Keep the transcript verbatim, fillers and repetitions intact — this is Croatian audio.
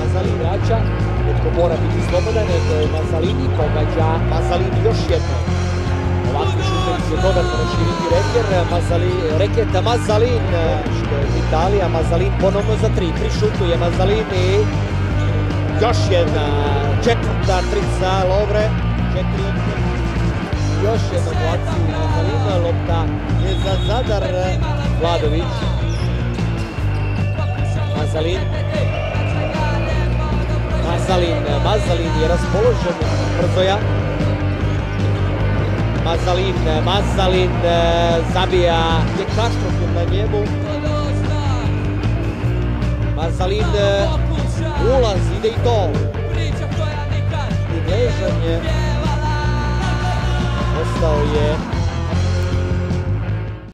Mazalin vraća, netko mora biti slobodan, to je Mazalin i pogađa Mazalin još jedno. Ovakvi šuteri će dodatno raširiti Reket, Reket Mazalin, što je Italija, Mazalin ponovno za tri, prišutuje Mazalin i još jedna četvrta trica Lovre, četiri od pet. Još jednu akciju Mazalina, lopta je za Zadar, Vladović. Mazalin. Mazalin, Mazalin je raspoložen, Brzoja. Mazalin, Mazalin zabija je kaštrofom na njemu. Mazalin ulaz, ide i to. I Gležan je ostao je